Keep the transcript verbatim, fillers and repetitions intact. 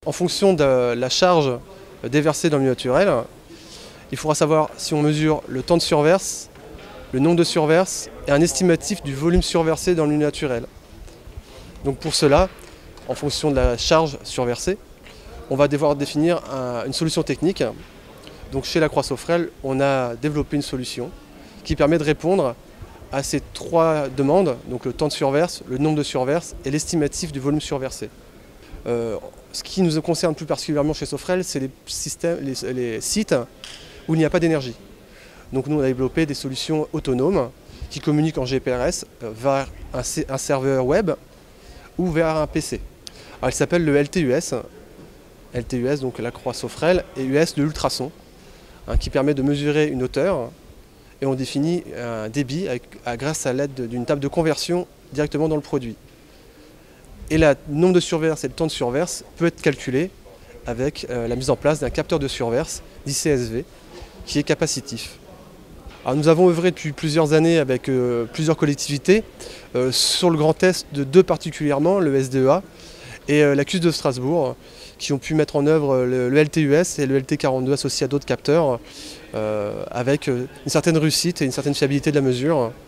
En fonction de la charge déversée dans le milieu naturel, il faudra savoir si on mesure le temps de surverse, le nombre de surverses et un estimatif du volume surversé dans le milieu naturel. Donc pour cela, en fonction de la charge surversée, on va devoir définir un, une solution technique. Donc chez Lacroix Sofrel, on a développé une solution qui permet de répondre à ces trois demandes, donc le temps de surverse, le nombre de surverses et l'estimatif du volume surversé. Euh, ce qui nous concerne plus particulièrement chez Sofrel, c'est les, systèmes, les, les sites où il n'y a pas d'énergie. Donc nous on a développé des solutions autonomes qui communiquent en G P R S vers un, un serveur web ou vers un P C. Alors, il s'appelle le L T U S, L T U S donc Lacroix Sofrel, et U S de l'ultrason, hein, qui permet de mesurer une hauteur et on définit un débit avec, à, grâce à l'aide d'une table de conversion directement dans le produit. Et le nombre de surverses et le temps de surverse peut être calculé avec euh, la mise en place d'un capteur de surverse d'I C S V qui est capacitif. Alors, nous avons œuvré depuis plusieurs années avec euh, plusieurs collectivités euh, sur le Grand Est de deux particulièrement, le S D E A et euh, la C U S de Strasbourg, qui ont pu mettre en œuvre le, le L T U S et le L T quarante-deux associés à d'autres capteurs euh, avec une certaine réussite et une certaine fiabilité de la mesure.